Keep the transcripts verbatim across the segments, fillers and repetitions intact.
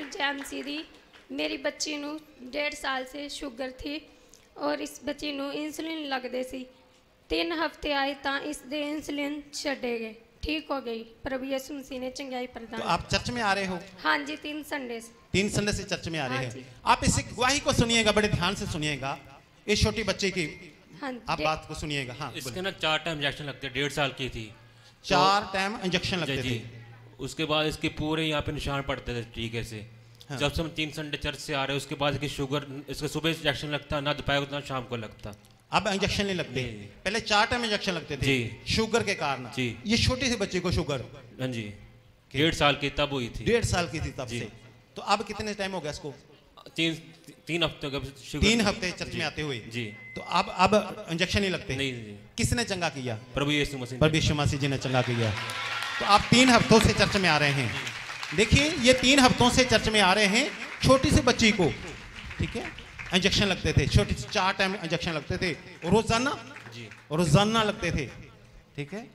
ਜੈਮਸੀ ਦੀ। ਮੇਰੀ ਬੱਚੀ ਨੂੰ डेढ़ साल से शुगर थी और इस बच्ची ਨੂੰ इंसुलिन लगते सी। तीन हफ्ते आए तो इसके इंसुलिन छड़े गए, ठीक हो गई। प्रभु यीशु मसीह ने चंगाई प्रदान। तो आप चर्च में आ रहे हो? हाँ जी, तीन संडे से तीन संडे से चर्च में आ रहे हाँ हैं। आप इस गवाही को सुनिएगा, बड़े ध्यान से सुनिएगा। इस छोटी बच्ची की हाँ आप बात को सुनिएगा। हाँ, इसके ना चार टाइम इंजेक्शन लगते, डेढ़ साल की थी, चार टाइम इंजेक्शन लगते जी। थे। उसके बाद इसके पूरे यहाँ पे निशान पड़ते थे टीके से। हाँ। जब से हम तीन संडे चर्च से आ रहे हैं उसके बाद इसकी शुगर, इसका सुबह इंजेक्शन लगता, ना दोपहर को ना शाम को लगता। अब इंजेक्शन नहीं लगते, पहले चार टाइम इंजेक्शन लगते थे जी, शुगर के कारण जी। ये छोटी सी बच्ची को शुगर, हाँ जी, डेढ़ साल की तब हुई थी। डेढ़ साल की थी तब से। तो अब कितने टाइम हो गया इसको? तीन तीन हफ्ते तीन हफ्ते चर्च में आते हुए जी। तो अब अब इंजेक्शन नहीं लगते? नहीं जी। किसने चंगा किया? प्रभु यीशु मसीह, प्रभु यीशु मसीह जी ने चंगा किया। तो आप तीन हफ्तों से चर्च में आ रहे हैं। देखिए ये तीन हफ्तों से चर्च में आ रहे हैं, छोटी सी बच्ची को, ठीक है, इंजेक्शन लगते थे, छोटी सी चार टाइम इंजेक्शन लगते थे रोजाना जी, रोजाना लगते थे, ठीक है।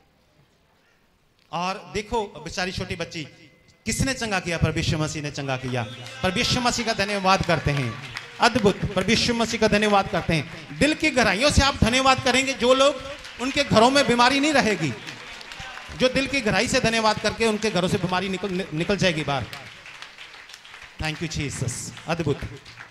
और देखो बेचारी छोटी बच्ची, किसने चंगा किया? प्रभु यीशु मसीह ने चंगा किया। प्रभु यीशु मसीह का धन्यवाद करते हैं, अद्भुत। प्रभु यीशु मसीह का धन्यवाद करते हैं। दिल की गहराइयों से आप धन्यवाद करेंगे। जो लोग, उनके घरों में बीमारी नहीं रहेगी, जो दिल की गहराई से धन्यवाद करके उनके घरों से बीमारी निकल निकल जाएगी बाहर। थैंक यू जीसस, अद्भुत।